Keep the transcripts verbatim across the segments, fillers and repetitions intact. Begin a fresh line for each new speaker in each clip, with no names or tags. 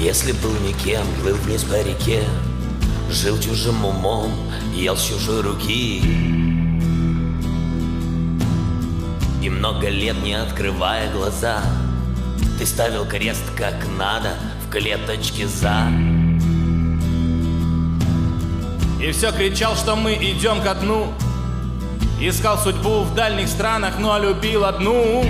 Если был никем, плыл вниз по реке, жил чужим умом, ел с чужой руки. И много лет, не открывая глаза, ты ставил крест как надо в клеточке за.
И все кричал, что мы идем ко дну. Искал судьбу в дальних странах, но любил одну.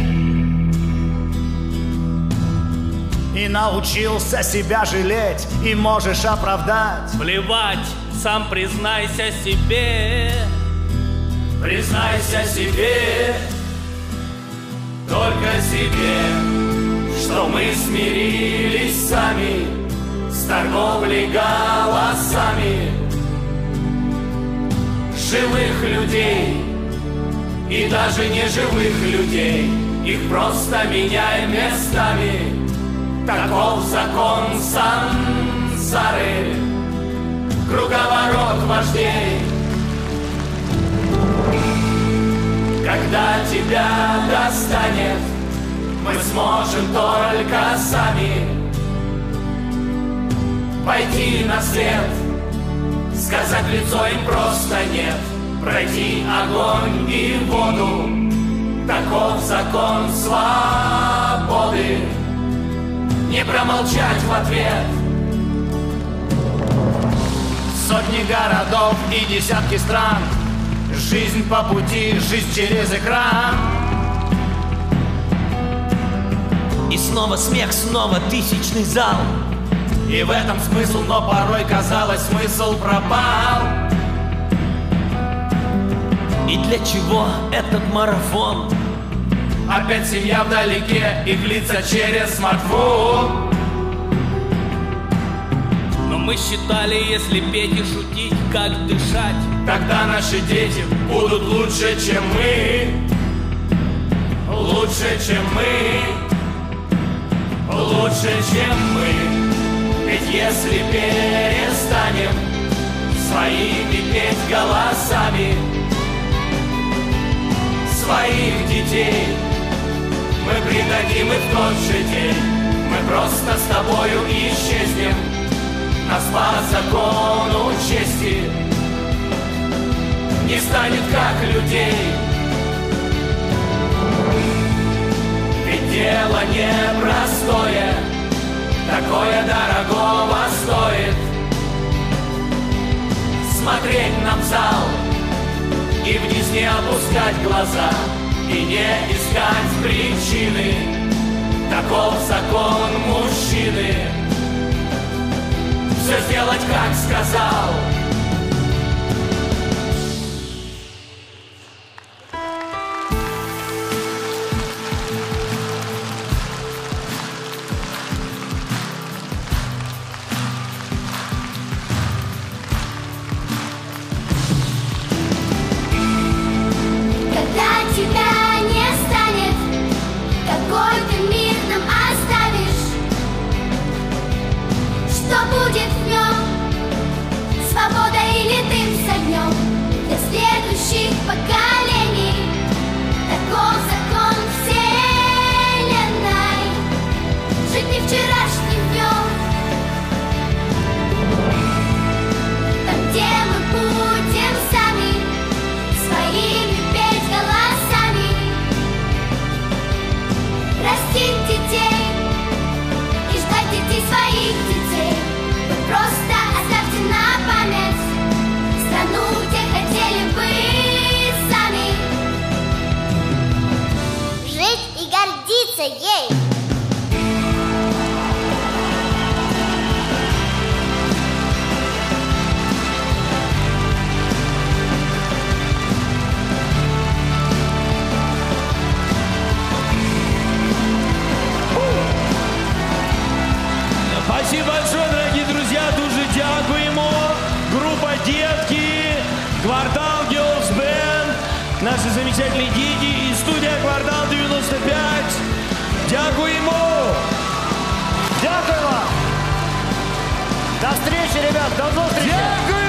И научился себя жалеть, и можешь оправдать.
Плевать, сам признайся себе.
Признайся себе, только себе, что мы смирились сами с торговлей голосами живых людей и даже неживых людей. Их просто меняем местами. Таков закон сансары, круговорот вождей. Когда тебя достанет, мы сможем только сами пойти на след, сказать в лицо им просто нет, пройти огонь и воду. Таков закон свободы, не промолчать в ответ.
Сотни городов и десятки стран, жизнь по пути, жизнь через экран.
И снова смех, снова тысячный зал.
И в этом смысл, но порой казалось, смысл пропал.
И для чего этот марафон?
Опять семья вдалеке, их лица через смартфон.
Но мы считали, если петь и шутить, как дышать,
тогда наши дети будут лучше, чем мы. Лучше, чем мы. Лучше, чем мы. Ведь если перестанем своими петь голосами своих детей, мы предадим их в тот же день. Мы просто с тобою исчезнем, нас по закону чести не станет как людей. Ведь дело непростое, такое дорогого стоит смотреть нам в зал и вниз не опускать глаза, и не искать причины. Таков закон мужчины, все сделать, как сказал.
Поколений, таков закон вселенной. Жить не вчерашним днем, там, где мы будем сами своими петь голосами, растить детей и ждать детей своих детей. Вы просто оставьте на память страну, где хотели бы и гордиться ей.
Спасибо большое, дорогие друзья, дуже дякуємо. Группа «Детки», «Квартал Girls Band», наши замечательные дети и студия «Квартал девяносто пять». Дякуємо!
Дякую вам! До встречи, ребят! До встречи!
Дякую!